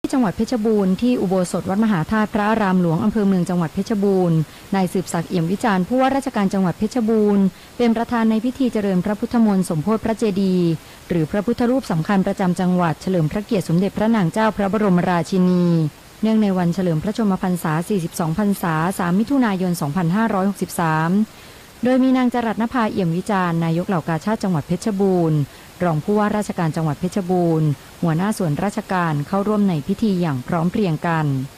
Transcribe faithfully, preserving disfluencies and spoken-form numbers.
จังหวัดเพชรบูรณ์ที่อุโบสถวัดมหาธาตุพระอารามหลวงอำเภอเมืองจังหวัดเพชรบูรณ์นายสืบศักดิ์เอี่ยมวิจารณ์ผู้ว่าราชการจังหวัดเพชรบูรณ์เป็นประธานในพิธีเจริญพระพุทธมนต์สมโภชพระเจดีย์หรือพระพุทธรูปสำคัญประจำจังหวัดเฉลิมพระเกียรติสมเด็จพระนางเจ้าพระบรมราชินีเนื่องในวันเฉลิมพระชนมพรรษาสี่สิบสองพรรษาสามมิถุนายนสองพันห้าร้อยหกสิบสามโดยมีนางจรัสนภาเอี่ยมวิจารณ์นายกเหล่ากาชาดจังหวัดเพชรบูรณ์รองผู้ว่าราชการจังหวัดเพชรบูรณ์หัวหน้าส่วนราชการเข้าร่วมในพิธีอย่างพร้อมเพรียงกัน